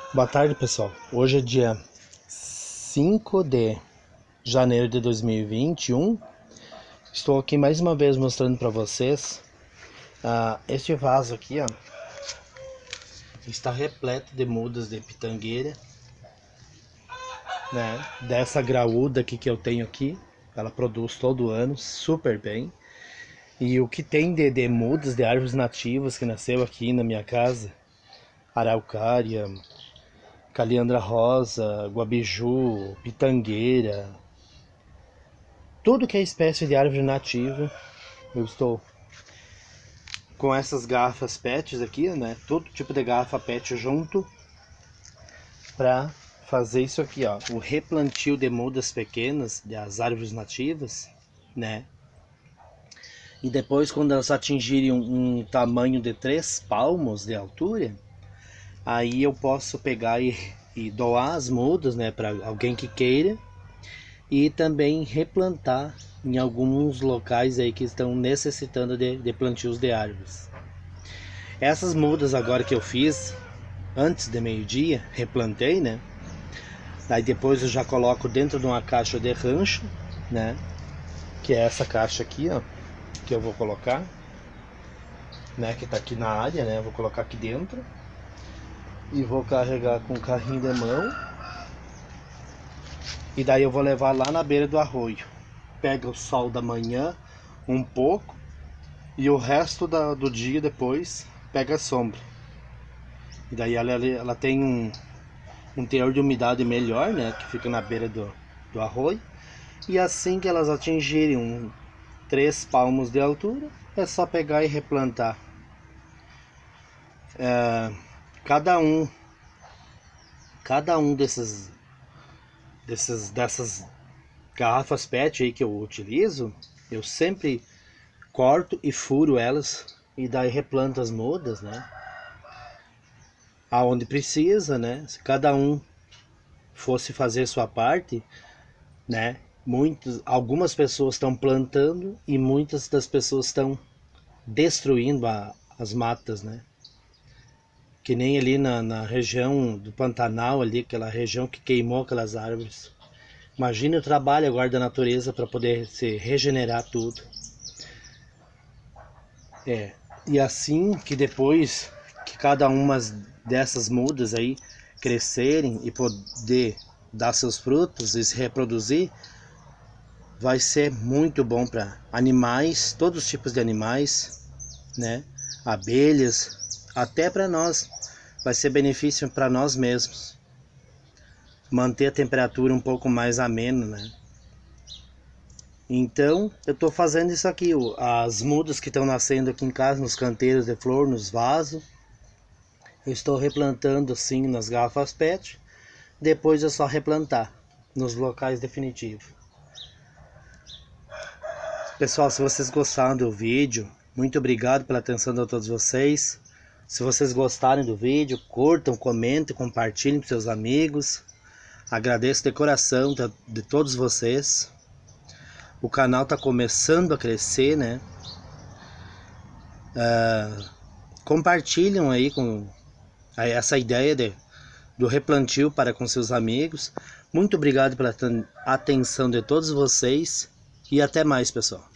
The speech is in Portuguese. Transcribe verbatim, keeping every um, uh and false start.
Boa tarde, pessoal. Hoje é dia cinco de janeiro de dois mil e vinte e um. Estou aqui mais uma vez mostrando para vocês uh, este vaso aqui, ó. Está repleto de mudas de pitangueira, né? Dessa graúda aqui que eu tenho aqui. Ela produz todo ano, super bem. E o que tem de, de mudas de árvores nativas que nasceu aqui na minha casa: araucária, caliandra rosa, guabiju, pitangueira, tudo que é espécie de árvore nativa. Eu estou com essas garrafas pets aqui, né? Todo tipo de garrafa pet junto para fazer isso aqui, ó, o replantio de mudas pequenas das árvores nativas, né? E depois, quando elas atingirem um, um tamanho de três palmos de altura, aí eu posso pegar e, e doar as mudas, né, para alguém que queira, e também replantar em alguns locais aí que estão necessitando de, de plantios de árvores. Essas mudas agora que eu fiz antes de meio-dia, replantei, né? Daí depois eu já coloco dentro de uma caixa de rancho, né? Que é essa caixa aqui, ó, que eu vou colocar, né? Que tá aqui na área, né? Eu vou colocar aqui dentro. E vou carregar com o carrinho de mão. E daí eu vou levar lá na beira do arroio. Pega o sol da manhã um pouco. E o resto da, do dia depois pega a sombra. E daí ela, ela tem um, um teor de umidade melhor, né? Que fica na beira do, do arroio. E assim que elas atingirem um, três palmos de altura, é só pegar e replantar. É... Cada um, cada um desses, desses, dessas garrafas pet aí que eu utilizo, eu sempre corto e furo elas e daí replanto as mudas, né? Aonde precisa, né? Se cada um fosse fazer sua parte, né? Muitos, algumas pessoas estão plantando e muitas das pessoas estão destruindo a, as matas, né? Que nem ali na, na região do Pantanal, ali, aquela região que queimou aquelas árvores. Imagine o trabalho agora da natureza para poder se regenerar tudo. É, e assim que depois que cada uma dessas mudas aí crescerem e poder dar seus frutos e se reproduzir, vai ser muito bom para animais, todos os tipos de animais, né? Abelhas, até para nós. Vai ser benefício para nós mesmos. Manter a temperatura um pouco mais amena, né? Então, eu estou fazendo isso aqui. As mudas que estão nascendo aqui em casa, nos canteiros de flor, nos vasos, eu estou replantando assim nas garrafas pet. Depois é só replantar nos locais definitivos. Pessoal, se vocês gostaram do vídeo, muito obrigado pela atenção de todos vocês. Se vocês gostarem do vídeo, curtam, comentem, compartilhem com seus amigos. Agradeço de coração de, de todos vocês. O canal está começando a crescer, né? Uh, compartilham aí com essa ideia de, do replantio para com seus amigos. Muito obrigado pela atenção de todos vocês. E até mais, pessoal.